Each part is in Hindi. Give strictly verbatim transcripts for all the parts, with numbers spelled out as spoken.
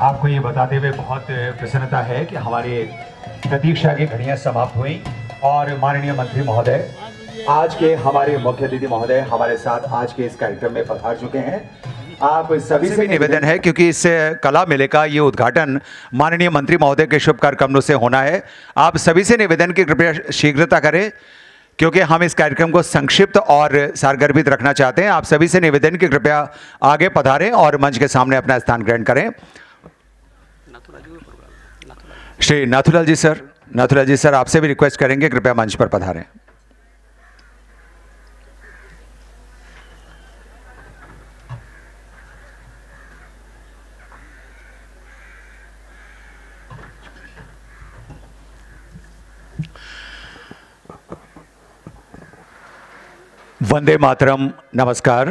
आपको ये बताते हुए बहुत प्रसन्नता है कि हमारे प्रतीक्षा की घड़ियां समाप्त हुई और माननीय मंत्री महोदय, आज के हमारे मुख्य अतिथि महोदय हमारे साथ आज के इस कार्यक्रम में पधार चुके हैं। आप सभी से निवेदन है, क्योंकि इस कला मेले का ये उद्घाटन माननीय मंत्री महोदय के शुभ कार्यक्रमों से होना है, आप सभी से निवेदन की कृपया शीघ्रता करें, क्योंकि हम इस कार्यक्रम को संक्षिप्त और सारगर्भित रखना चाहते हैं। आप सभी से निवेदन की कृपया आगे पधारें और मंच के सामने अपना स्थान ग्रहण करें। श्री नाथुलाल जी सर, नाथुलाल जी सर आपसे भी रिक्वेस्ट करेंगे, कृपया मंच पर पधारें। वंदे मातरम। नमस्कार।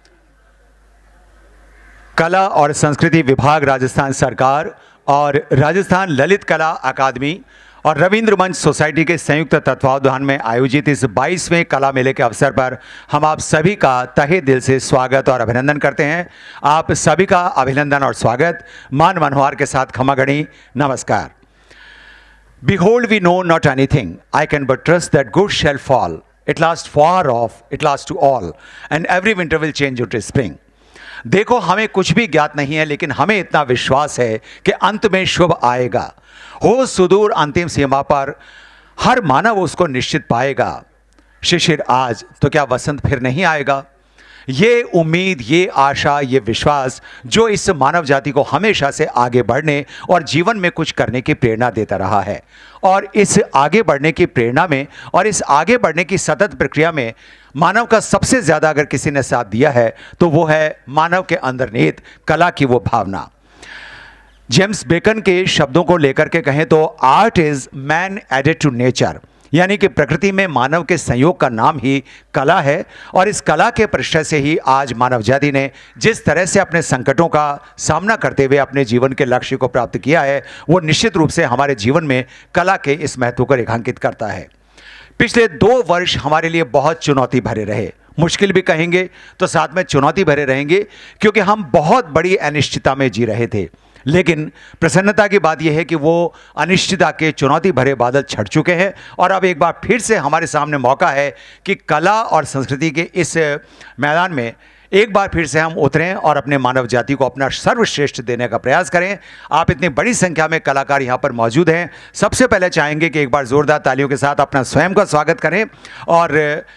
कला और संस्कृति विभाग राजस्थान सरकार और राजस्थान ललित कला अकादमी और रविंद्र मंच सोसाइटी के संयुक्त तत्वावधान में आयोजित इस बाईसवें कला मेले के अवसर पर हम आप सभी का तहे दिल से स्वागत और अभिनंदन करते हैं। आप सभी का अभिनंदन और स्वागत मान मनोहार के साथ खमागणी नमस्कार। Behold, we know not anything. I can but trust that good shall fall. It lasts far off, it lasts to all, and every winter will change into spring. देखो, हमें कुछ भी ज्ञात नहीं है, लेकिन हमें इतना विश्वास है कि अंत में शुभ आएगा। हो सुदूर अंतिम सीमा पर हर मानव उसको निश्चित पाएगा। शिशिर आज तो क्या वसंत फिर नहीं आएगा। ये उम्मीद, ये आशा, ये विश्वास जो इस मानव जाति को हमेशा से आगे बढ़ने और जीवन में कुछ करने की प्रेरणा देता रहा है। और इस आगे बढ़ने की प्रेरणा में और इस आगे बढ़ने की सतत प्रक्रिया में मानव का सबसे ज़्यादा अगर किसी ने साथ दिया है तो वो है मानव के अंदर निहित कला की वो भावना। जेम्स बेकन के शब्दों को लेकर के कहें तो art is man added to nature, यानी कि प्रकृति में मानव के संयोग का नाम ही कला है। और इस कला के परिश्रम से ही आज मानव जाति ने जिस तरह से अपने संकटों का सामना करते हुए अपने जीवन के लक्ष्य को प्राप्त किया है, वो निश्चित रूप से हमारे जीवन में कला के इस महत्व को रेखांकित करता है। पिछले दो वर्ष हमारे लिए बहुत चुनौती भरे रहे, मुश्किल भी कहेंगे तो साथ में चुनौती भरे रहेंगे, क्योंकि हम बहुत बड़ी अनिश्चितता में जी रहे थे। लेकिन प्रसन्नता की बात यह है कि वो अनिश्चितता के चुनौती भरे बादल छट चुके हैं और अब एक बार फिर से हमारे सामने मौका है कि कला और संस्कृति के इस मैदान में एक बार फिर से हम उतरें और अपने मानव जाति को अपना सर्वश्रेष्ठ देने का प्रयास करें। आप इतनी बड़ी संख्या में कलाकार यहाँ पर मौजूद हैं। सबसे पहले चाहेंगे कि एक बार जोरदार तालियों के साथ अपना स्वयं का स्वागत करें और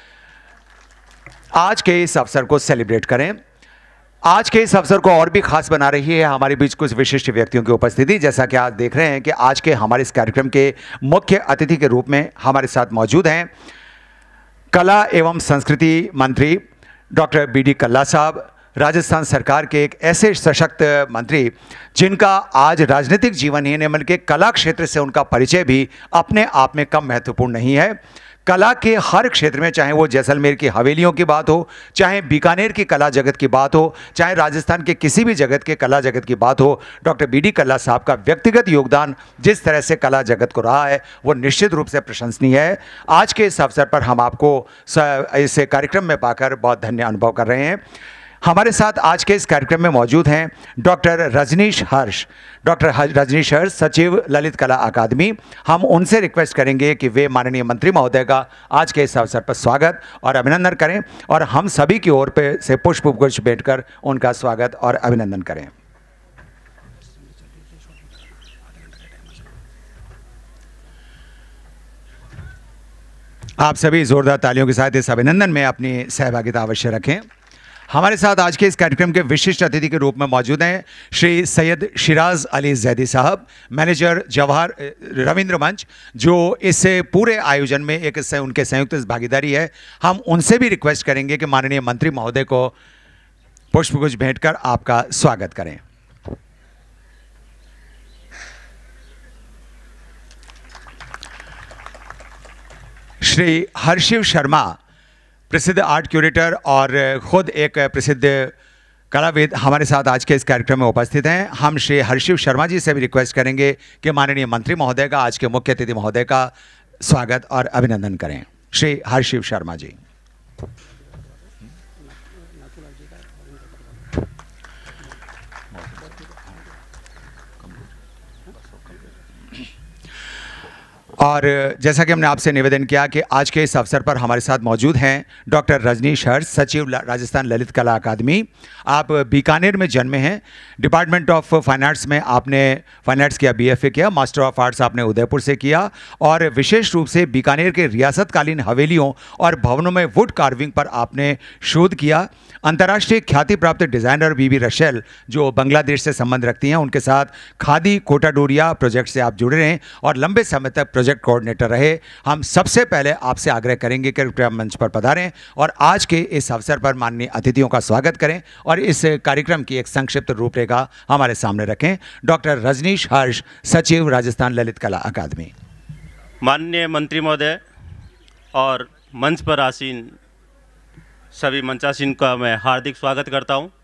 आज के इस अवसर को सेलिब्रेट करें। आज के इस अवसर को और भी खास बना रही है हमारे बीच कुछ विशिष्ट व्यक्तियों की उपस्थिति। जैसा कि आज देख रहे हैं कि आज के हमारे इस कार्यक्रम के मुख्य अतिथि के रूप में हमारे साथ मौजूद हैं कला एवं संस्कृति मंत्री डॉक्टर बी डी कल्ला साहब, राजस्थान सरकार के एक ऐसे सशक्त मंत्री जिनका आज राजनीतिक जीवन ही नहीं बल्कि कला क्षेत्र से उनका परिचय भी अपने आप में कम महत्वपूर्ण नहीं है। कला के हर क्षेत्र में, चाहे वो जैसलमेर की हवेलियों की बात हो, चाहे बीकानेर की कला जगत की बात हो, चाहे राजस्थान के किसी भी जगत के कला जगत की बात हो, डॉक्टर बी डी कल्ला साहब का व्यक्तिगत योगदान जिस तरह से कला जगत को रहा है वो निश्चित रूप से प्रशंसनीय है। आज के इस अवसर पर हम आपको इस कार्यक्रम में पाकर बहुत धन्य अनुभव कर रहे हैं। हमारे साथ आज के इस कार्यक्रम में मौजूद हैं डॉक्टर रजनीश हर्ष, डॉक्टर रजनीश हर्ष सचिव ललित कला अकादमी। हम उनसे रिक्वेस्ट करेंगे कि वे माननीय मंत्री महोदय का आज के इस अवसर पर स्वागत और अभिनंदन करें और हम सभी की ओर पे से पुष्प गुच्छ भेंटकर उनका स्वागत और अभिनंदन करें। आप सभी जोरदार तालियों के साथ इस अभिनंदन में अपनी सहभागिता अवश्य रखें। हमारे साथ आज के इस कार्यक्रम के विशिष्ट अतिथि के रूप में मौजूद हैं श्री सैयद शिराज अली जैदी साहब, मैनेजर जवाहर रविंद्र मंच, जो इस पूरे आयोजन में एक उनके संयुक्त भागीदारी है। हम उनसे भी रिक्वेस्ट करेंगे कि माननीय मंत्री महोदय को पुष्पगुच्छ भेंटकर आपका स्वागत करें। श्री हर्षिव शर्मा, प्रसिद्ध आर्ट क्यूरेटर और खुद एक प्रसिद्ध कलाविद, हमारे साथ आज के इस कार्यक्रम में उपस्थित हैं। हम श्री हर्षिव शर्मा जी से भी रिक्वेस्ट करेंगे कि माननीय मंत्री महोदय का, आज के मुख्य अतिथि महोदय का स्वागत और अभिनंदन करें। श्री हर्षिव शर्मा जी। और जैसा कि हमने आपसे निवेदन किया कि आज के इस अवसर पर हमारे साथ मौजूद हैं डॉक्टर रजनीश हर्ष, सचिव राजस्थान ललित कला अकादमी। आप बीकानेर में जन्मे हैं। डिपार्टमेंट ऑफ फाइन आर्ट्स में आपने फाइन आर्ट्स किया, बीएफए किया, मास्टर ऑफ आर्ट्स आपने उदयपुर से किया और विशेष रूप से बीकानेर के रियासतकालीन हवेलियों और भवनों में वुड कार्विंग पर आपने शोध किया। अंतर्राष्ट्रीय ख्याति प्राप्त डिज़ाइनर बीबी रशेल, जो बांग्लादेश से संबंध रखती हैं, उनके साथ खादी कोटा डोरिया प्रोजेक्ट से आप जुड़े रहे और लंबे समय तक प्रोजेक्ट कोऑर्डिनेटर रहे। हम सबसे पहले आपसे आग्रह करेंगे कि कृपया मंच पर पधारें और आज के इस अवसर पर माननीय अतिथियों का स्वागत करें और इस कार्यक्रम की एक संक्षिप्त रूपरेखा हमारे सामने रखें। डॉक्टर रजनीश हर्ष, सचिव राजस्थान ललित कला अकादमी। माननीय मंत्री महोदय और मंच पर आसीन सभी मंचासीन का मैं हार्दिक स्वागत करता हूं।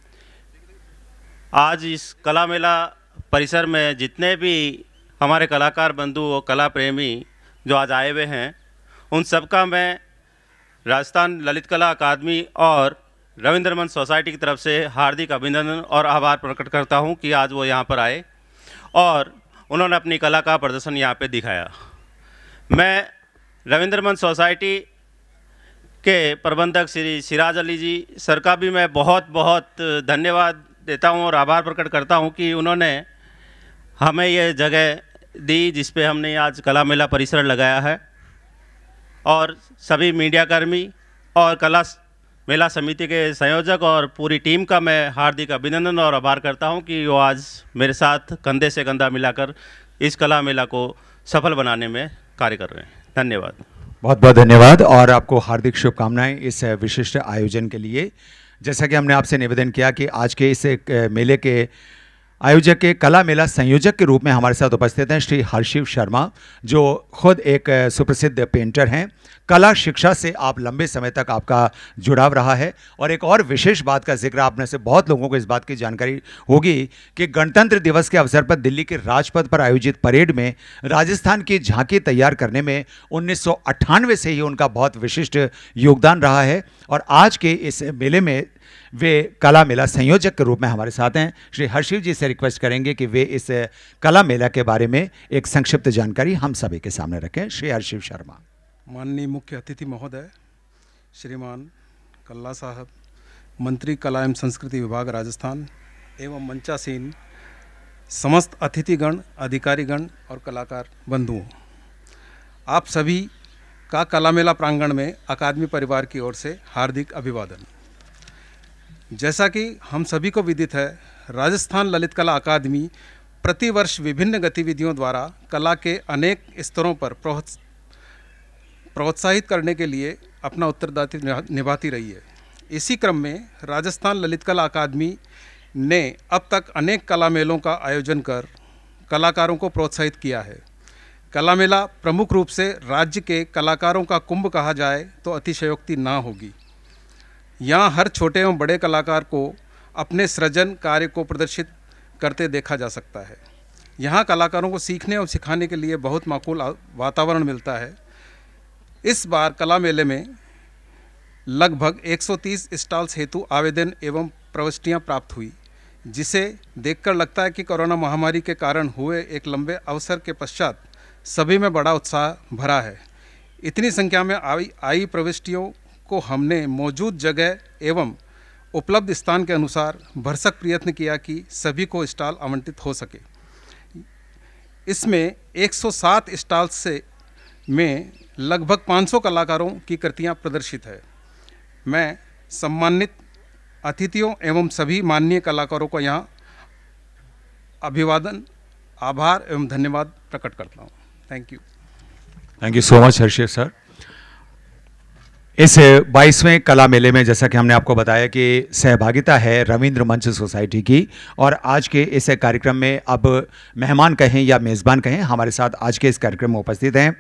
आज इस कला मेला परिसर में जितने भी हमारे कलाकार बंधु और कला प्रेमी जो आज आए हुए हैं, उन सबका मैं राजस्थान ललित कला अकादमी और रविंद्र मंच सोसाइटी की तरफ से हार्दिक अभिनंदन और आभार प्रकट करता हूं कि आज वो यहाँ पर आए और उन्होंने अपनी कला का प्रदर्शन यहाँ पे दिखाया। मैं रविंद्र मंच सोसाइटी के प्रबंधक श्री सिराज अली जी सर का भी मैं बहुत बहुत धन्यवाद देता हूं और आभार प्रकट करता हूं कि उन्होंने हमें ये जगह दी जिस पे हमने आज कला मेला परिसर लगाया है। और सभी मीडियाकर्मी और कला मेला समिति के संयोजक और पूरी टीम का मैं हार्दिक अभिनंदन और आभार करता हूं कि वो आज मेरे साथ कंधे से कंधा मिलाकर इस कला मेला को सफल बनाने में कार्य कर रहे हैं। धन्यवाद। बहुत बहुत धन्यवाद और आपको हार्दिक शुभकामनाएं इस विशिष्ट आयोजन के लिए। जैसा कि हमने आपसे निवेदन किया कि आज के इस मेले के आयोजक के कला मेला संयोजक के रूप में हमारे साथ उपस्थित हैं श्री हर्षिव शर्मा, जो खुद एक सुप्रसिद्ध पेंटर हैं। कला शिक्षा से आप लंबे समय तक आपका जुड़ाव रहा है और एक और विशेष बात का जिक्र, आप में से बहुत लोगों को इस बात की जानकारी होगी कि गणतंत्र दिवस के अवसर पर दिल्ली के राजपथ पर आयोजित परेड में राजस्थान की झांकी तैयार करने में उन्नीस सौ अट्ठानवे से ही उनका बहुत विशिष्ट योगदान रहा है और आज के इस मेले में वे कला मेला संयोजक के रूप में हमारे साथ हैं। श्री हर्षिव जी से रिक्वेस्ट करेंगे कि वे इस कला मेला के बारे में एक संक्षिप्त जानकारी हम सभी के सामने रखें। श्री हर्षिव शर्मा। माननीय मुख्य अतिथि महोदय, श्रीमान कल्ला साहब, मंत्री कला एवं संस्कृति विभाग राजस्थान एवं मंचासीन समस्त अतिथिगण, अधिकारीगण और कलाकार बंधुओं, आप सभी का कला मेला प्रांगण में अकादमी परिवार की ओर से हार्दिक अभिवादन। जैसा कि हम सभी को विदित है, राजस्थान ललित कला अकादमी प्रतिवर्ष विभिन्न गतिविधियों द्वारा कला के अनेक स्तरों पर प्रोत्साहित करने के लिए अपना उत्तरदायित्व निभाती रही है। इसी क्रम में राजस्थान ललित कला अकादमी ने अब तक अनेक कला मेलों का आयोजन कर कलाकारों को प्रोत्साहित किया है। कला मेला प्रमुख रूप से राज्य के कलाकारों का कुंभ कहा जाए तो अतिशयोक्ति ना होगी। यहाँ हर छोटे एवं बड़े कलाकार को अपने सृजन कार्य को प्रदर्शित करते देखा जा सकता है। यहाँ कलाकारों को सीखने और सिखाने के लिए बहुत माकूल वातावरण मिलता है। इस बार कला मेले में लगभग एक सौ तीस स्टॉल्स हेतु आवेदन एवं प्रविष्टियाँ प्राप्त हुई, जिसे देखकर लगता है कि कोरोना महामारी के कारण हुए एक लंबे अवसर के पश्चात सभी में बड़ा उत्साह भरा है। इतनी संख्या में आई आई प्रविष्टियों को हमने मौजूद जगह एवं उपलब्ध स्थान के अनुसार भरसक प्रयत्न किया कि सभी को स्टॉल आवंटित हो सके। इसमें एक सौ सात स्टॉल्स से में लगभग पाँच सौ कलाकारों की कृतियां प्रदर्शित है। मैं सम्मानित अतिथियों एवं सभी माननीय कलाकारों को यहाँ अभिवादन, आभार एवं धन्यवाद प्रकट करता हूँ। Thank you. Thank you so much Harshiv sir. इस बाईसवें कला मेले में जैसा कि हमने आपको बताया कि सहभागिता है रविंद्र मंच सोसाइटी की और आज के इस कार्यक्रम में अब मेहमान कहें या मेज़बान कहें, हमारे साथ आज के इस कार्यक्रम में उपस्थित हैं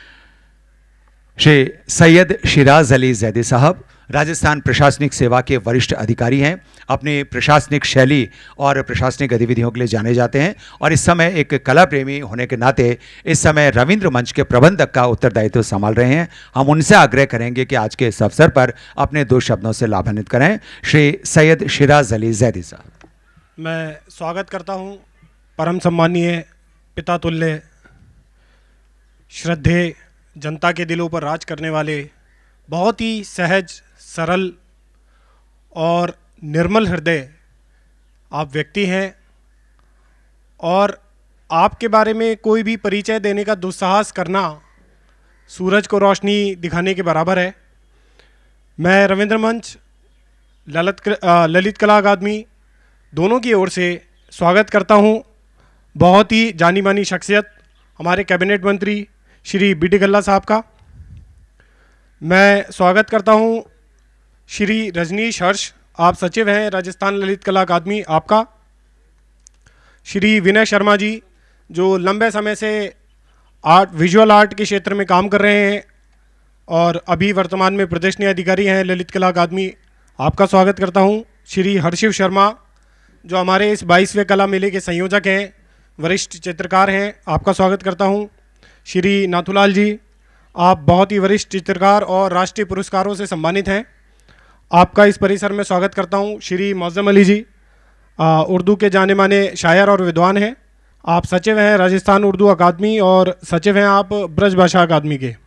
श्री सैयद शिराज अली जैदी साहब। राजस्थान प्रशासनिक सेवा के वरिष्ठ अधिकारी हैं, अपनी प्रशासनिक शैली और प्रशासनिक गतिविधियों के लिए जाने जाते हैं और इस समय एक कला प्रेमी होने के नाते इस समय रविंद्र मंच के प्रबंधक का उत्तरदायित्व संभाल रहे हैं। हम उनसे आग्रह करेंगे कि आज के इस अवसर पर अपने दो शब्दों से लाभान्वित करें। श्री सैयद शिराज अली जैदी साहब। मैं स्वागत करता हूं परम सम्मानीय पिता तुल्य श्रद्धेय, जनता के दिलों पर राज करने वाले, बहुत ही सहज, सरल और निर्मल हृदय आप व्यक्ति हैं, और आपके बारे में कोई भी परिचय देने का दुस्साहस करना सूरज को रोशनी दिखाने के बराबर है। मैं रविंद्र मंच, ललित ललित कला अकादमी दोनों की ओर से स्वागत करता हूं बहुत ही जानी मानी शख्सियत हमारे कैबिनेट मंत्री श्री बी डी कल्ला साहब का। मैं स्वागत करता हूं श्री रजनीश हर्ष, आप सचिव हैं राजस्थान ललित कला अकादमी आपका। श्री विनय शर्मा जी, जो लंबे समय से आर्ट विजुअल आर्ट के क्षेत्र में काम कर रहे हैं और अभी वर्तमान में प्रदर्शनी अधिकारी हैं ललित कला अकादमी, आपका स्वागत करता हूं। श्री हर्षिव शर्मा, जो हमारे इस बाईसवें कला मेले के संयोजक हैं, वरिष्ठ चित्रकार हैं, आपका स्वागत करता हूं। श्री नाथूलाल जी, आप बहुत ही वरिष्ठ चित्रकार और राष्ट्रीय पुरस्कारों से सम्मानित हैं, आपका इस परिसर में स्वागत करता हूं। श्री मौज़म अली जी, आ, उर्दू के जाने माने शायर और विद्वान हैं, आप सचिव हैं राजस्थान उर्दू अकादमी और सचिव हैं आप ब्रज भाषा अकादमी के।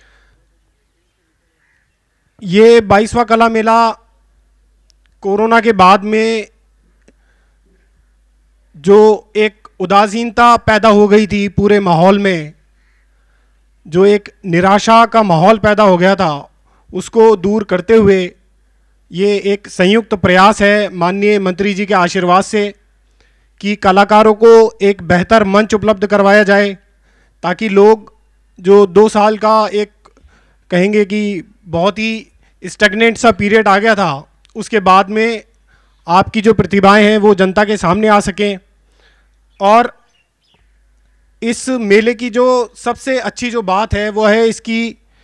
ये बाईसवां कला मेला कोरोना के बाद में जो एक उदासीनता पैदा हो गई थी पूरे माहौल में, जो एक निराशा का माहौल पैदा हो गया था, उसको दूर करते हुए ये एक संयुक्त प्रयास है माननीय मंत्री जी के आशीर्वाद से कि कलाकारों को एक बेहतर मंच उपलब्ध करवाया जाए, ताकि लोग जो दो साल का एक कहेंगे कि बहुत ही स्टैग्नेंट सा पीरियड आ गया था, उसके बाद में आपकी जो प्रतिभाएं हैं वो जनता के सामने आ सकें। और इस मेले की जो सबसे अच्छी जो बात है वो है इसकी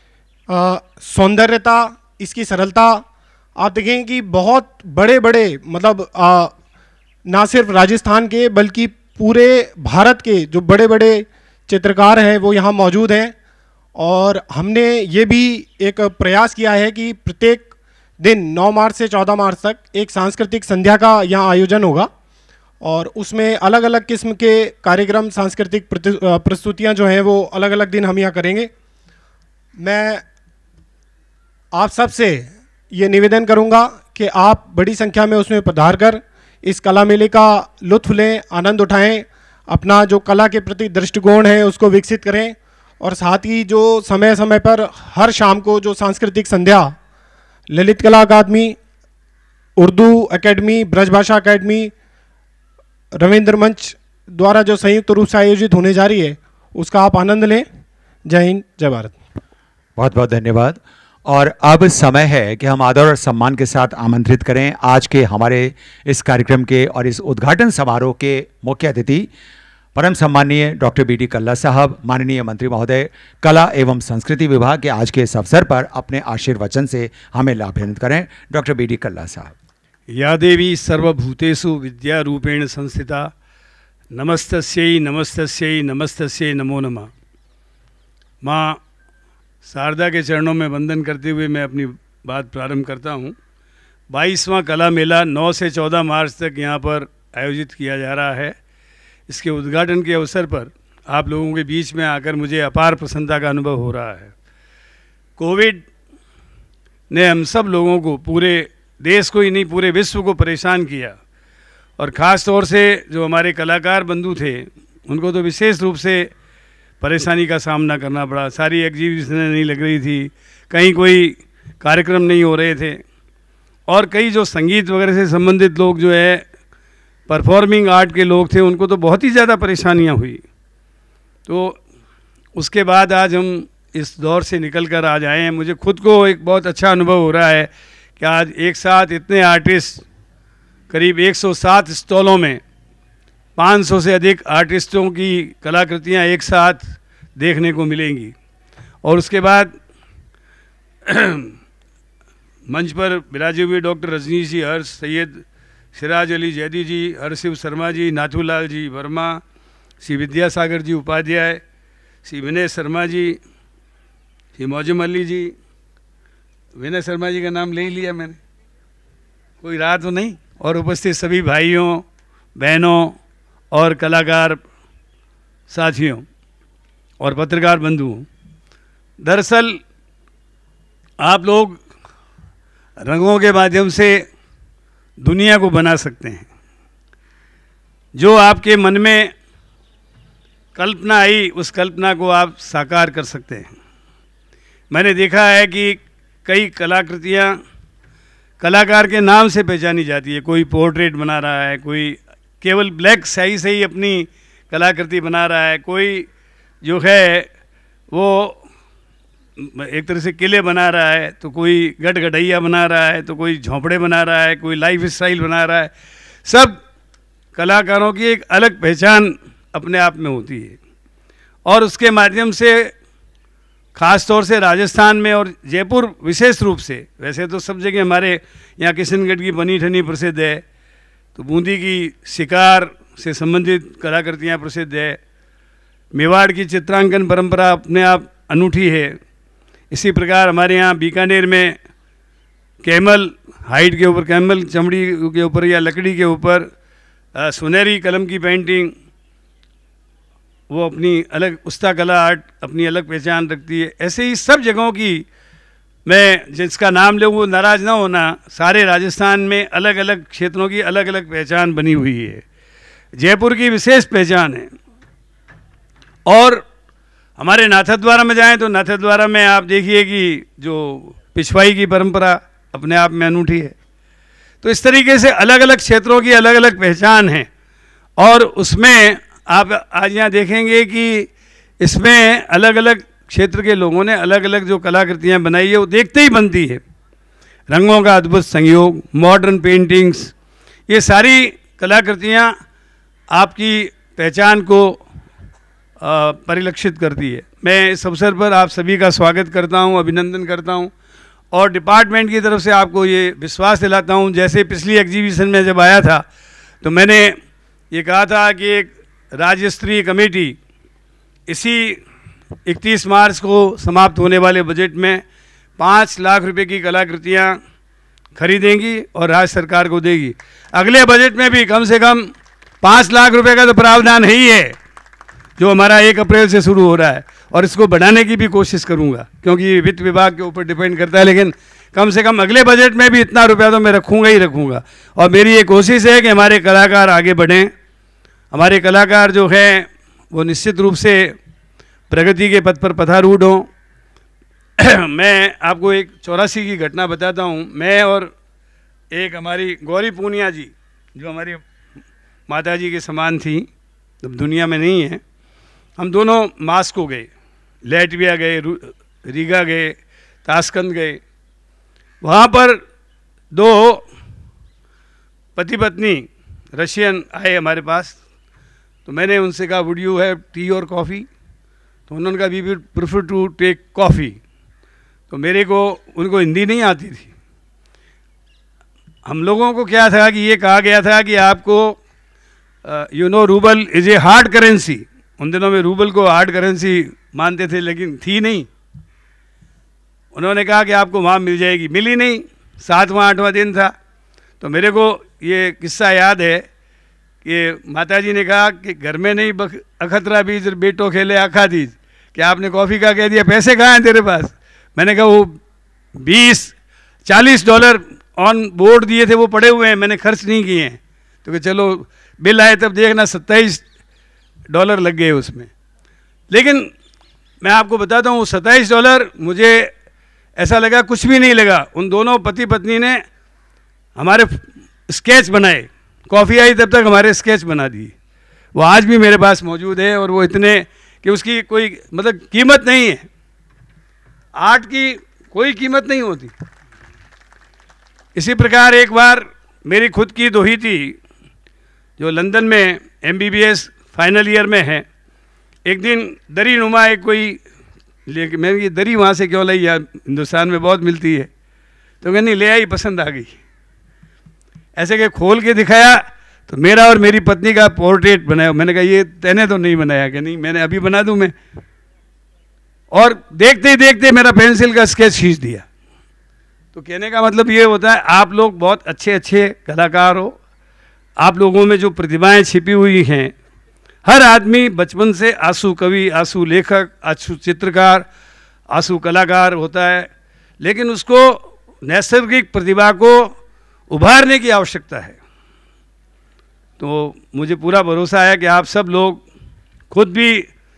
सौंदर्यता, इसकी सरलता। आप देखें कि बहुत बड़े बड़े मतलब आ, ना सिर्फ राजस्थान के बल्कि पूरे भारत के जो बड़े बड़े चित्रकार हैं वो यहाँ मौजूद हैं, और हमने ये भी एक प्रयास किया है कि प्रत्येक दिन नौ मार्च से चौदह मार्च तक एक सांस्कृतिक संध्या का यहाँ आयोजन होगा, और उसमें अलग अलग किस्म के कार्यक्रम, सांस्कृतिक प्रस्तुतियाँ जो हैं वो अलग अलग दिन हम यहाँ करेंगे। मैं आप सब से ये निवेदन करूँगा कि आप बड़ी संख्या में उसमें पधार कर इस कला मेले का लुत्फ़ लें, आनंद उठाएं, अपना जो कला के प्रति दृष्टिकोण है उसको विकसित करें, और साथ ही जो समय समय पर हर शाम को जो सांस्कृतिक संध्या ललित कला अकादमी, उर्दू एकेडमी, ब्रजभाषा अकेडमी, रविंद्र मंच द्वारा जो संयुक्त रूप से आयोजित होने जा रही है उसका आप आनंद लें। जय हिंद, जय भारत। बहुत बहुत धन्यवाद। और अब समय है कि हम आदर और सम्मान के साथ आमंत्रित करें आज के हमारे इस कार्यक्रम के और इस उद्घाटन समारोह के मुख्य अतिथि परम सम्मानीय डॉक्टर बी डी कल्ला साहब, माननीय मंत्री महोदय, कला एवं संस्कृति विभाग के आज के इस अवसर पर अपने आशीर्वचन से हमें लाभान्वित करें। डॉक्टर बी डी कल्ला साहब। या देवी सर्वभूतेषु विद्या रूपेण संस्थिता, नमस्तस्यै नमस्तस्यै नमस्तस्यै नमो नमः। माँ शारदा के चरणों में वंदन करते हुए मैं अपनी बात प्रारंभ करता हूँ। बाईसवां कला मेला नौ से चौदह मार्च तक यहाँ पर आयोजित किया जा रहा है। इसके उद्घाटन के अवसर पर आप लोगों के बीच में आकर मुझे अपार प्रसन्नता का अनुभव हो रहा है। कोविड ने हम सब लोगों को, पूरे देश को ही नहीं पूरे विश्व को परेशान किया, और ख़ास तौर से जो हमारे कलाकार बंधु थे उनको तो विशेष रूप से परेशानी का सामना करना पड़ा। सारी एग्जीबिशन नहीं लग रही थी, कहीं कोई कार्यक्रम नहीं हो रहे थे, और कई जो संगीत वगैरह से संबंधित लोग जो है परफॉर्मिंग आर्ट के लोग थे उनको तो बहुत ही ज़्यादा परेशानियां हुई। तो उसके बाद आज हम इस दौर से निकल कर आज आए हैं। मुझे खुद को एक बहुत अच्छा अनुभव हो रहा है कि आज एक साथ इतने आर्टिस्ट, करीब एक सौ सात स्टॉलों में पाँच सौ से अधिक आर्टिस्टों की कलाकृतियाँ एक साथ देखने को मिलेंगी। और उसके बाद मंच पर विराजे हुए डॉक्टर रजनीश जी हर्ष, सैयद सिराज अली जैदी जी, हरशिव शर्मा जी, नाथूलाल जी वर्मा, श्री विद्यासागर जी उपाध्याय, श्री विनय शर्मा जी, श्री मौज़म अली जी। विनय शर्मा जी का नाम ले ही लिया मैंने, कोई रहा तो नहीं। और उपस्थित सभी भाइयों बहनों और कलाकार साथियों, और पत्रकार बंधुओं, दरअसल आप लोग रंगों के माध्यम से दुनिया को बना सकते हैं। जो आपके मन में कल्पना आई, उस कल्पना को आप साकार कर सकते हैं। मैंने देखा है कि कई कलाकृतियाँ कलाकार के नाम से पहचानी जाती है। कोई पोर्ट्रेट बना रहा है, कोई केवल ब्लैक स्याही से ही अपनी कलाकृति बना रहा है, कोई जो है वो एक तरह से किले बना रहा है, तो कोई गटगटैया बना रहा है, तो कोई झोंपड़े बना रहा है, कोई लाइफ स्टाइल बना रहा है। सब कलाकारों की एक अलग पहचान अपने आप में होती है और उसके माध्यम से ख़ास तौर से राजस्थान में और जयपुर विशेष रूप से, वैसे तो सब जगह हमारे यहाँ किशनगढ़ की बनी ठनी प्रसिद्ध है, तो बूंदी की शिकार से संबंधित कलाकृतियाँ प्रसिद्ध है, मेवाड़ की चित्रांकन परंपरा अपने आप अनूठी है। इसी प्रकार हमारे यहाँ बीकानेर में कैमल हाइट के ऊपर, कैमल चमड़ी के ऊपर या लकड़ी के ऊपर सुनहरी कलम की पेंटिंग, वो अपनी अलग उस्ता कला आर्ट अपनी अलग पहचान रखती है। ऐसे ही सब जगहों की, मैं जिसका नाम लूँ वो नाराज़ ना होना, सारे राजस्थान में अलग अलग क्षेत्रों की अलग अलग पहचान बनी हुई है। जयपुर की विशेष पहचान है। और हमारे नाथद्वारा में जाएं तो नाथद्वारा में आप देखिए कि जो पिछवाई की परंपरा अपने आप में अनूठी है। तो इस तरीके से अलग अलग क्षेत्रों की अलग अलग पहचान है और उसमें आप आज यहाँ देखेंगे कि इसमें अलग अलग क्षेत्र के लोगों ने अलग अलग जो कलाकृतियाँ बनाई है वो देखते ही बनती है। रंगों का अद्भुत संयोग, मॉडर्न पेंटिंग्स, ये सारी कलाकृतियाँ आपकी पहचान को परिलक्षित करती है। मैं इस अवसर पर आप सभी का स्वागत करता हूं, अभिनंदन करता हूं और डिपार्टमेंट की तरफ से आपको ये विश्वास दिलाता हूं। जैसे पिछली एग्जीबिशन में जब आया था तो मैंने ये कहा था कि एक राज्य स्तरीय कमेटी इसी इकतीस मार्च को समाप्त होने वाले बजट में पाँच लाख रुपए की कलाकृतियाँ खरीदेंगी और राज्य सरकार को देगी। अगले बजट में भी कम से कम पाँच लाख रुपए का तो प्रावधान है ही है, जो हमारा एक अप्रैल से शुरू हो रहा है, और इसको बढ़ाने की भी कोशिश करूंगा क्योंकि ये वित्त विभाग के ऊपर डिपेंड करता है, लेकिन कम से कम अगले बजट में भी इतना रुपया तो मैं रखूंगा ही रखूंगा। और मेरी ये कोशिश है कि हमारे कलाकार आगे बढ़ें, हमारे कलाकार जो हैं वो निश्चित रूप से प्रगति के पथ पर पथारूढ़ हों। मैं आपको एक चौरासी की घटना बताता हूँ। मैं और एक हमारी गौरी पूनिया जी, जो हमारी माता जी के समान थी, अब दुनिया में नहीं है, हम दोनों मास्को गए, लैटविया गए, रीगा गए, ताशकंद गए। वहाँ पर दो पति पत्नी रशियन आए हमारे पास, तो मैंने उनसे कहा वुड यू हैव टी और कॉफ़ी, तो उन्होंने कहा we would prefer to take coffee. तो मेरे को, उनको हिंदी नहीं आती थी। हम लोगों को क्या था कि ये कहा गया था कि आपको you know rouble is a hard currency. उन दिनों में रूबल को हार्ड करेंसी मानते थे, लेकिन थी नहीं। उन्होंने कहा कि आपको वहाँ मिल जाएगी, मिली नहीं। सातवां आठवां दिन था तो मेरे को ये किस्सा याद है कि माताजी ने कहा कि घर में नहीं बख अखतरा बीज बेटो खेले आखा दीज, कि आपने कॉफ़ी का कह दिया, पैसे कहाँ हैं तेरे पास? मैंने कहा वो बीस चालीस डॉलर ऑन बोर्ड दिए थे, वो पड़े हुए हैं, मैंने खर्च नहीं किए हैं। तो कि चलो बिल आए तब देखना सत्ताईस डॉलर लग गए उसमें। लेकिन मैं आपको बताता हूँ सत्ताईस डॉलर मुझे ऐसा लगा कुछ भी नहीं लगा। उन दोनों पति पत्नी ने हमारे स्केच बनाए, कॉफ़ी आई तब तक हमारे स्केच बना दिए। वो आज भी मेरे पास मौजूद है और वो इतने कि उसकी कोई मतलब कीमत नहीं है। आर्ट की कोई कीमत नहीं होती। इसी प्रकार एक बार मेरी खुद की दोही थी जो लंदन में एमबीबीएस फाइनल ईयर में है। एक दिन दरी नुमा एक कोई ले, मैंने ये दरी वहाँ से क्यों लाई यार, हिंदुस्तान में बहुत मिलती है, तो मैंने ले आई, पसंद आ गई। ऐसे के खोल के दिखाया तो मेरा और मेरी पत्नी का पोर्ट्रेट बनाया। मैंने कहा ये तैने तो नहीं बनाया? कि नहीं, मैंने अभी बना दूं मैं। और देखते ही देखते मेरा पेंसिल का स्केच खींच दिया। तो कहने का मतलब ये होता है आप लोग बहुत अच्छे अच्छे कलाकार हो, आप लोगों में जो प्रतिभाएं छिपी हुई हैं, हर आदमी बचपन से आंसू कवि, आंसू लेखक, आंसू चित्रकार, आंसू कलाकार होता है, लेकिन उसको नैसर्गिक प्रतिभा को उभारने की आवश्यकता है। तो मुझे पूरा भरोसा है कि आप सब लोग खुद भी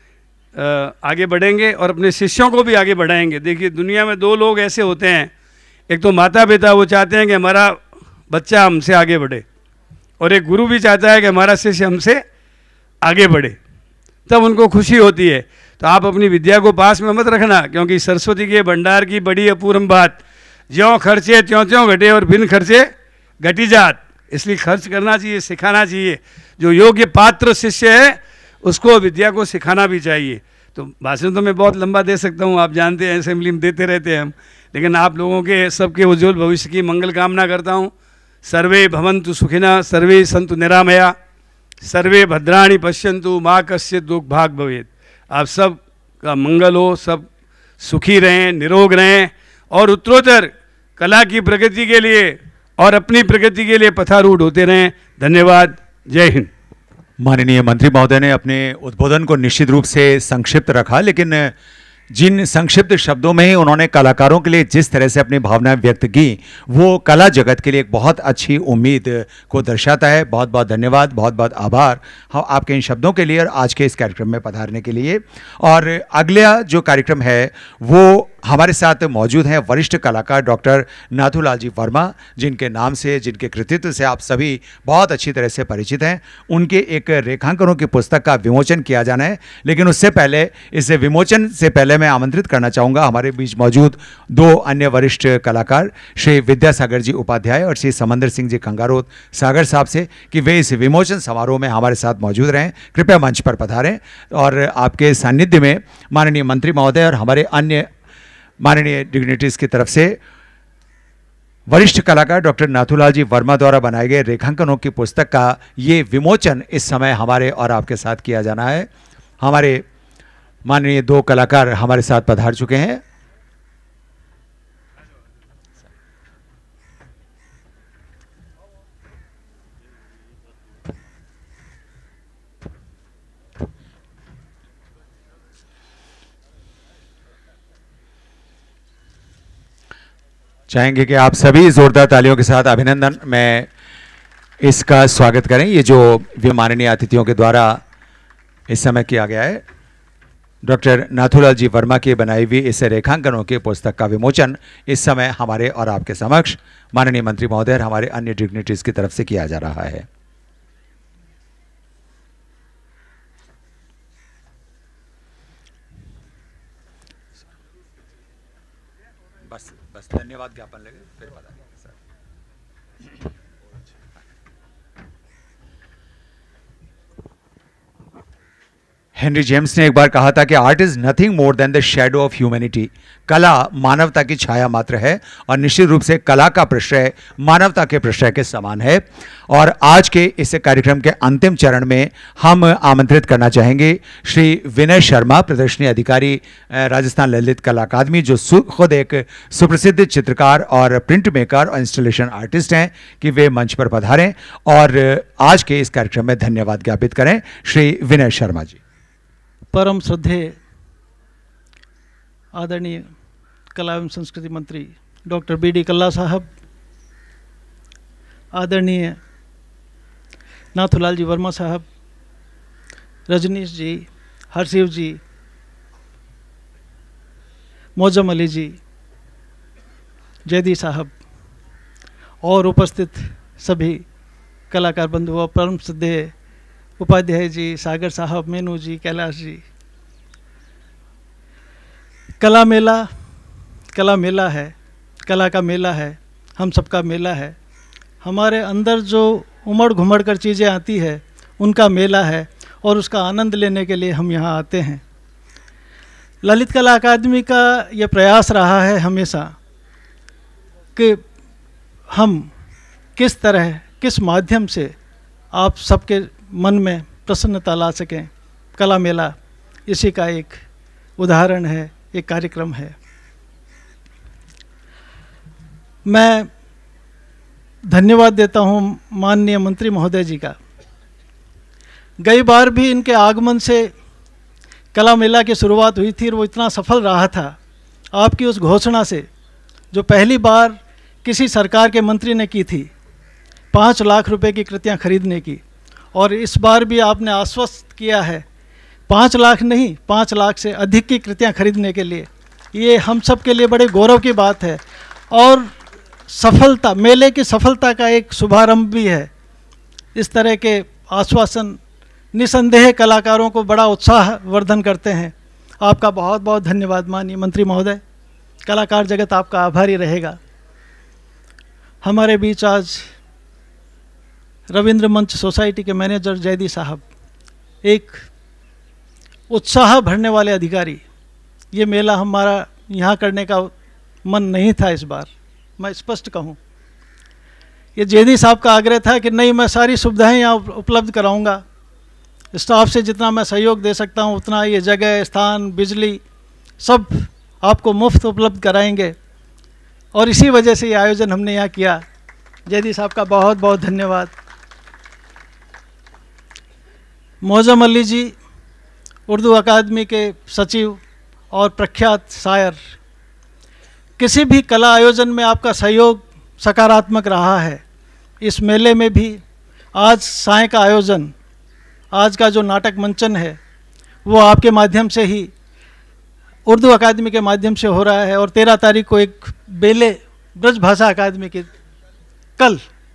आगे बढ़ेंगे और अपने शिष्यों को भी आगे बढ़ाएंगे। देखिए, दुनिया में दो लोग ऐसे होते हैं, एक तो माता पिता, वो चाहते हैं कि हमारा बच्चा हमसे आगे बढ़े, और एक गुरु भी चाहता है कि हमारा शिष्य हमसे आगे बढ़े, तब उनको खुशी होती है। तो आप अपनी विद्या को पास में मत रखना, क्योंकि सरस्वती के भंडार की बड़ी अपूर्व बात, ज्यों खर्चे त्यों त्यों घटे और बिन खर्चे घटी जात। इसलिए खर्च करना चाहिए, सिखाना चाहिए। जो योग्य पात्र शिष्य है उसको विद्या को सिखाना भी चाहिए। तो भाषण तो मैं बहुत लंबा दे सकता हूँ, आप जानते हैं, असेंबली में देते रहते हैं हम, लेकिन आप लोगों के सबके उज्ज्वल भविष्य की मंगल कामना करता हूँ। सर्वे भवन्तु सुखिनः, सर्वे सन्तु निरामया, सर्वे भद्राणि पश्यन्तु, माँ कश्चित् दुःख भाग् भवेत्। आप सब का मंगल हो, सब सुखी रहें, निरोग रहें और उत्तरोत्तर कला की प्रगति के लिए और अपनी प्रगति के लिए पथारूढ़ होते रहें। धन्यवाद। जय हिंद। माननीय मंत्री महोदय ने अपने उद्बोधन को निश्चित रूप से संक्षिप्त रखा, लेकिन जिन संक्षिप्त शब्दों में ही उन्होंने कलाकारों के लिए जिस तरह से अपनी भावनाएं व्यक्त की, वो कला जगत के लिए एक बहुत अच्छी उम्मीद को दर्शाता है। बहुत बहुत धन्यवाद, बहुत बहुत आभार हम आपके इन शब्दों के लिए और आज के इस कार्यक्रम में पधारने के लिए। और अगला जो कार्यक्रम है वो हमारे साथ मौजूद हैं वरिष्ठ कलाकार डॉक्टर नाथूलाल जी वर्मा, जिनके नाम से, जिनके कृतित्व से आप सभी बहुत अच्छी तरह से परिचित हैं। उनके एक रेखांकनों की पुस्तक का विमोचन किया जाना है, लेकिन उससे पहले, इस विमोचन से पहले मैं आमंत्रित करना चाहूँगा हमारे बीच मौजूद दो अन्य वरिष्ठ कलाकार, श्री विद्यासागर जी उपाध्याय और श्री समंदर सिंह जी कंगारोत सागर साहब से, कि वे इस विमोचन समारोह में हमारे साथ मौजूद रहें। कृपया मंच पर पधारें और आपके सानिध्य में माननीय मंत्री महोदय और हमारे अन्य माननीय डिग्निटीज की तरफ से वरिष्ठ कलाकार डॉक्टर नाथूलाल जी वर्मा द्वारा बनाए गए रेखांकनों की पुस्तक का ये विमोचन इस समय हमारे और आपके साथ किया जाना है। हमारे माननीय दो कलाकार हमारे साथ पधार चुके हैं। चाहेंगे कि आप सभी जोरदार तालियों के साथ अभिनंदन में इसका स्वागत करें। ये जो माननीय अतिथियों के द्वारा इस समय किया गया है, डॉक्टर नाथूलाल जी वर्मा की बनाई हुई इस रेखांकनों की पुस्तक का विमोचन इस समय हमारे और आपके समक्ष माननीय मंत्री महोदय और हमारे अन्य डिग्निटीज की तरफ से किया जा रहा है। बस बस धन्यवाद ज्ञापन लगे फिर बता देंगे सर। हेनरी जेम्स ने एक बार कहा था कि art is nothing more than the shadow of humanity. कला मानवता की छाया मात्र है और निश्चित रूप से कला का प्रश्रय मानवता के प्रश्रय के समान है। और आज के इस कार्यक्रम के अंतिम चरण में हम आमंत्रित करना चाहेंगे श्री विनय शर्मा, प्रदर्शनी अधिकारी राजस्थान ललित कला अकादमी, जो खुद एक सुप्रसिद्ध चित्रकार और प्रिंट मेकर और इंस्टॉलेशन आर्टिस्ट हैं, कि वे मंच पर पधारें और आज के इस कार्यक्रम में धन्यवाद ज्ञापित करें। श्री विनय शर्मा जी। परम श्रद्धेय आदरणीय कला एवं संस्कृति मंत्री डॉक्टर बी डी कल्ला साहब, आदरणीय नाथूलाल जी वर्मा साहब, रजनीश जी, हरशिव जी, मौजम अली जी, जयदी साहब और उपस्थित सभी कलाकार बंधुओं, परम श्रद्धेय उपाध्याय जी, सागर साहब, मेनू जी, कैलाश जी। कला मेला कला मेला है, कला का मेला है, हम सबका मेला है। हमारे अंदर जो उमड़ घुमड़ कर चीज़ें आती है उनका मेला है और उसका आनंद लेने के लिए हम यहाँ आते हैं। ललित कला अकादमी का ये प्रयास रहा है हमेशा कि हम किस तरह, किस माध्यम से आप सबके मन में प्रसन्नता ला सकें। कला मेला इसी का एक उदाहरण है, एक कार्यक्रम है। मैं धन्यवाद देता हूं माननीय मंत्री महोदय जी का, गई बार भी इनके आगमन से कला मेला की शुरुआत हुई थी और वो इतना सफल रहा था आपकी उस घोषणा से, जो पहली बार किसी सरकार के मंत्री ने की थी, पाँच लाख रुपए की कृतियाँ खरीदने की। और इस बार भी आपने आश्वस्त किया है पाँच लाख नहीं, पाँच लाख से अधिक की कृतियाँ खरीदने के लिए। ये हम सब के लिए बड़े गौरव की बात है और सफलता, मेले की सफलता का एक शुभारंभ भी है। इस तरह के आश्वासन निसंदेह कलाकारों को बड़ा उत्साह वर्धन करते हैं। आपका बहुत बहुत धन्यवाद माननीय मंत्री महोदय। कलाकार जगत आपका आभारी रहेगा। हमारे बीच आज रविंद्र मंच सोसाइटी के मैनेजर जयदी साहब, एक उत्साह भरने वाले अधिकारी। ये मेला हमारा यहाँ करने का मन नहीं था इस बार, मैं स्पष्ट कहूँ। ये जयदी साहब का आग्रह था कि नहीं, मैं सारी सुविधाएं यहाँ उपलब्ध कराऊंगा, स्टाफ से जितना मैं सहयोग दे सकता हूँ उतना, ये जगह, स्थान, बिजली सब आपको मुफ्त उपलब्ध कराएंगे। और इसी वजह से ये आयोजन हमने यहाँ किया। जयदी साहब का बहुत बहुत धन्यवाद। मौजम अली जी, उर्दू अकादमी के सचिव और प्रख्यात शायर, किसी भी कला आयोजन में आपका सहयोग सकारात्मक रहा है। इस मेले में भी आज साय का आयोजन, आज का जो नाटक मंचन है वो आपके माध्यम से ही, उर्दू अकादमी के माध्यम से हो रहा है। और तेरह तारीख को एक बेले ब्रज भाषा अकादमी के, कल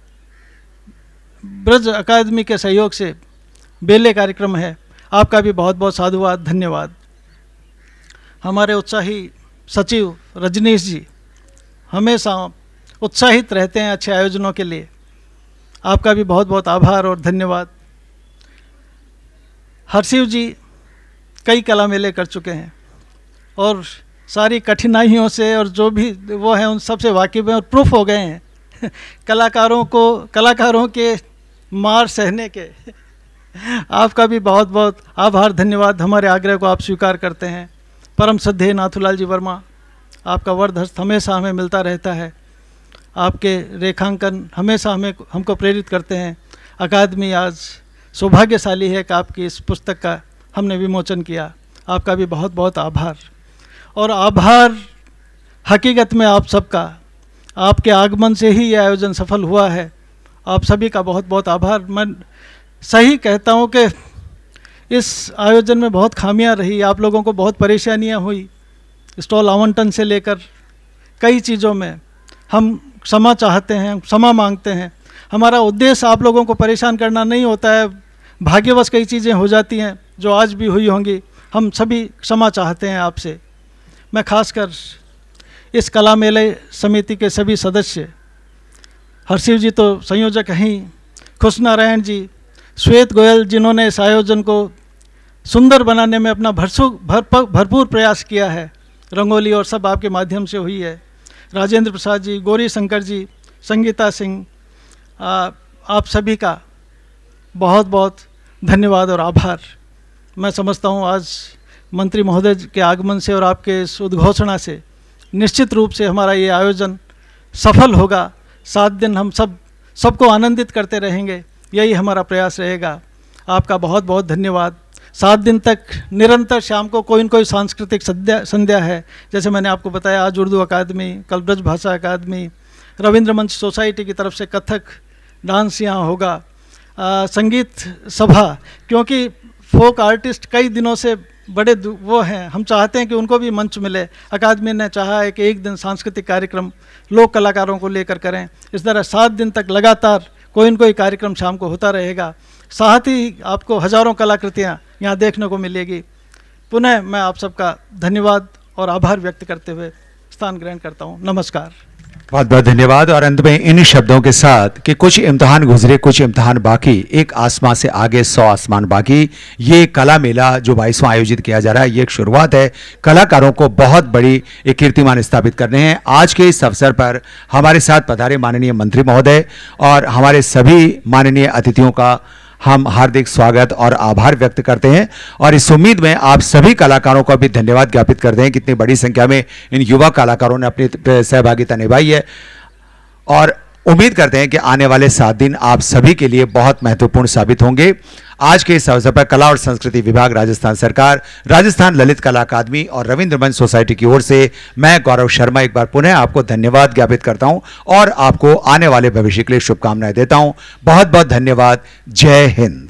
ब्रज अकादमी के सहयोग से बेले कार्यक्रम है। आपका भी बहुत बहुत साधुवाद, धन्यवाद। हमारे उत्साही सचिव रजनीश जी हमेशा उत्साहित रहते हैं अच्छे आयोजनों के लिए। आपका भी बहुत बहुत आभार और धन्यवाद। हरशिव जी कई कला मेले कर चुके हैं और सारी कठिनाइयों से और जो भी वो हैं उन सब से वाकिफ़ हैं और प्रूफ हो गए हैं कलाकारों को, कलाकारों के मार सहने के। आपका भी बहुत बहुत आभार, धन्यवाद। हमारे आग्रह को आप स्वीकार करते हैं। परम श्रद्धेय नाथूलाल जी वर्मा, आपका वरदहस्त हमेशा हमें मिलता रहता है। आपके रेखांकन हमेशा हमें हमको प्रेरित करते हैं। अकादमी आज सौभाग्यशाली है कि आपकी इस पुस्तक का हमने विमोचन किया। आपका भी बहुत बहुत आभार। और आभार हकीकत में आप सबका, आपके आगमन से ही ये आयोजन सफल हुआ है। आप सभी का बहुत बहुत आभार। मैं सही कहता हूँ कि इस आयोजन में बहुत खामियां रही, आप लोगों को बहुत परेशानियां हुई, स्टॉल आवंटन से लेकर कई चीज़ों में। हम क्षमा चाहते हैं, क्षमा मांगते हैं। हमारा उद्देश्य आप लोगों को परेशान करना नहीं होता है, भाग्यवश कई चीज़ें हो जाती हैं जो आज भी हुई होंगी। हम सभी क्षमा चाहते हैं आपसे। मैं खासकर इस कला मेले समिति के सभी सदस्य, हरशिव जी तो संयोजक हैं, खुशनारायण जी, श्वेत गोयल जिन्होंने इस आयोजन को सुंदर बनाने में अपना भरसू भर भरपूर प्रयास किया है, रंगोली और सब आपके माध्यम से हुई है, राजेंद्र प्रसाद जी, गौरी शंकर जी, संगीता सिंह, आ, आप सभी का बहुत बहुत धन्यवाद और आभार। मैं समझता हूँ आज मंत्री महोदय के आगमन से और आपके इस उद्घोषणा से निश्चित रूप से हमारा ये आयोजन सफल होगा। सात दिन हम सब सबको आनंदित करते रहेंगे, यही हमारा प्रयास रहेगा। आपका बहुत बहुत धन्यवाद। सात दिन तक निरंतर शाम को कोई न कोई सांस्कृतिक संध्या संध्या है। जैसे मैंने आपको बताया, आज उर्दू अकादमी, कल ब्रज भाषा अकादमी, रविंद्र मंच सोसाइटी की तरफ से कथक डांस यहाँ होगा, आ, संगीत सभा, क्योंकि फोक आर्टिस्ट कई दिनों से बड़े वो हैं, हम चाहते हैं कि उनको भी मंच मिले। अकादमी ने चाहा है कि एक दिन सांस्कृतिक कार्यक्रम लोक कलाकारों को लेकर करें। इस तरह सात दिन तक लगातार कोई न कोई कार्यक्रम शाम को होता रहेगा। साथ ही आपको हजारों कलाकृतियाँ यहाँ देखने को मिलेगी। पुनः मैं आप सबका धन्यवाद और आभार व्यक्त करते हुए स्थान ग्रहण करता हूँ। नमस्कार। बहुत बहुत धन्यवाद। और अंत में इन शब्दों के साथ कि कुछ इम्तहान गुजरे, कुछ इम्तहान बाकी, एक आसमां से आगे सौ आसमान बाकी। ये कला मेला जो बाईसवां आयोजित किया जा रहा है, ये एक शुरुआत है। कलाकारों को बहुत बड़ी एक कीर्तिमान स्थापित करने हैं। आज के इस अवसर पर हमारे साथ पधारे माननीय मंत्री महोदय और हमारे सभी माननीय अतिथियों का हम हार्दिक स्वागत और आभार व्यक्त करते हैं। और इस उम्मीद में आप सभी कलाकारों को भी धन्यवाद ज्ञापित करते हैं। कितनी बड़ी संख्या में इन युवा कलाकारों ने अपनी सहभागिता निभाई है। और उम्मीद करते हैं कि आने वाले सात दिन आप सभी के लिए बहुत महत्वपूर्ण साबित होंगे। आज के इस अवसर पर कला और संस्कृति विभाग, राजस्थान सरकार, राजस्थान ललित कला अकादमी और रविंद्र मंच सोसाइटी की ओर से मैं गौरव शर्मा एक बार पुनः आपको धन्यवाद ज्ञापित करता हूं और आपको आने वाले भविष्य के लिए शुभकामनाएं देता हूं। बहुत बहुत धन्यवाद। जय हिंद।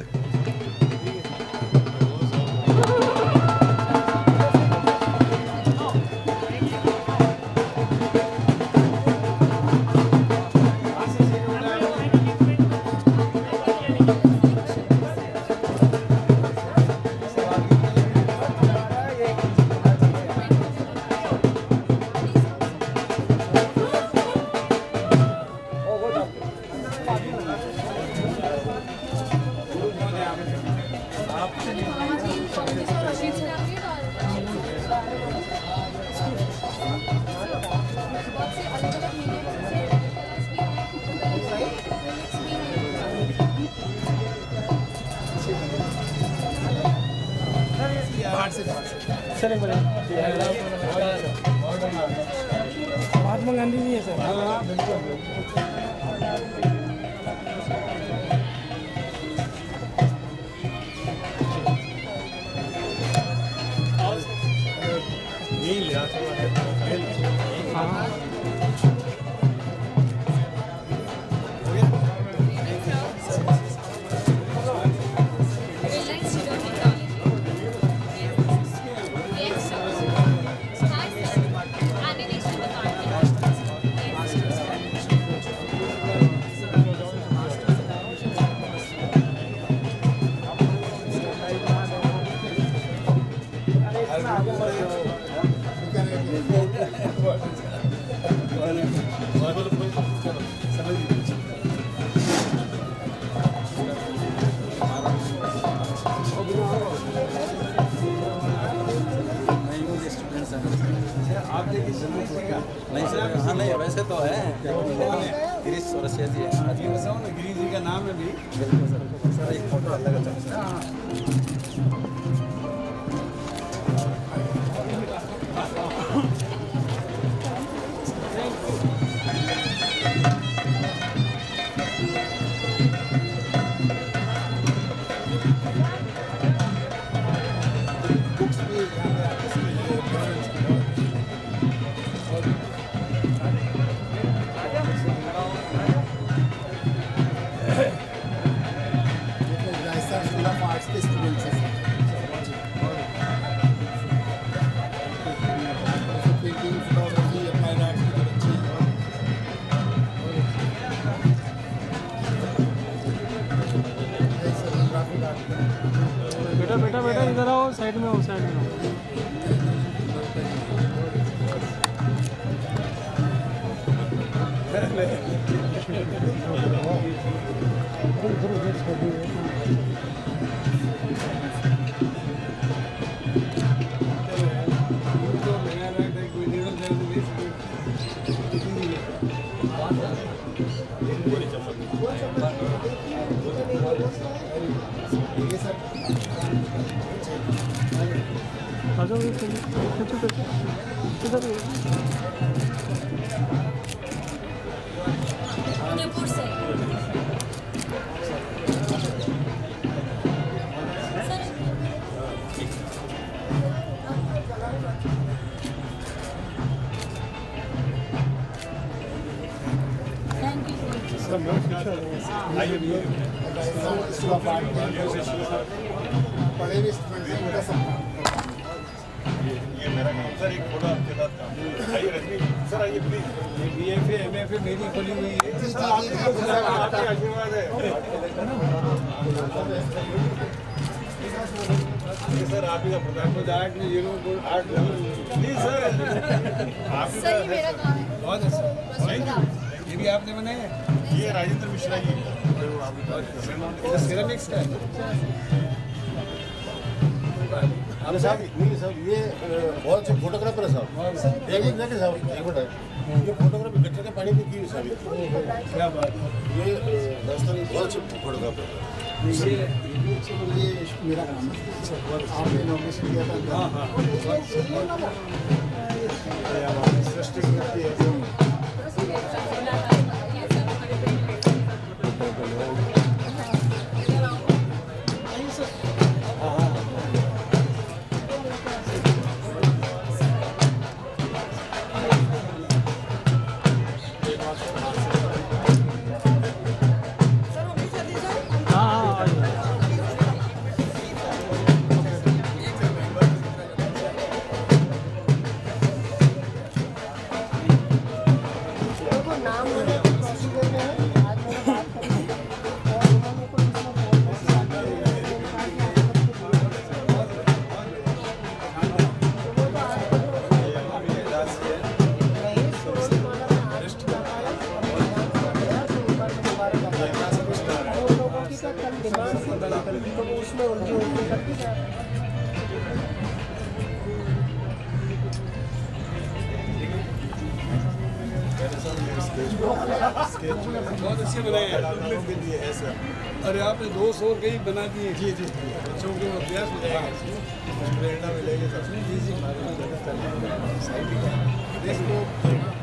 महात्मा गांधी जी है सर। नहीं सर, हाँ नहीं वैसे तो है गिरीश चौरसिया जी है। गिरीश जी का नाम है भी। बिल्कुल सर, सर एक फोटो अलग है। बेटा बेटा बेटा इधर आओ, साइड में आओ, साइड में आओ। उदयपुर से पढ़े हुए स्टूडेंट हैं, उनका सब ये मेरा काम सर, एक फोटो आपके साथ काम। आइए रजनी सर, आइए प्लीज। ये बीएफए एमएफए मेरी खुली हुई है, आपके आशीर्वाद है। ये सर आप ही का प्रोग्राम को आर्ट में ये लोग आर्ट प्लीज सर, आप सही मेरा काम है। बहुत अच्छा, ये भी आपने बनाया? ये राजेंद्र मिश्रा जी सिरेमिक्स का है। अरे साहब नहीं साहब, ये बहुत अच्छे फोटोग्राफर है साहब। एक मिनट देखिए साहब, एक मिनट है। ये फोटोग्राफी गटर के पानी में की हुई साहब। क्या बात है, ये राजस्थान बहुत अच्छे फोटोग्राफर है। ये मेरा काम है, आपने नॉमिनेशन किया था। हाँ हाँ, सृष्टि करती है। बहुत अच्छे बनाए हैं के लिए है सर। अरे आपने दो सौ कई बना दिए। जी जी बच्चों को अभ्यास हो जाएगा, प्रेरणा मिलेगी। जी जी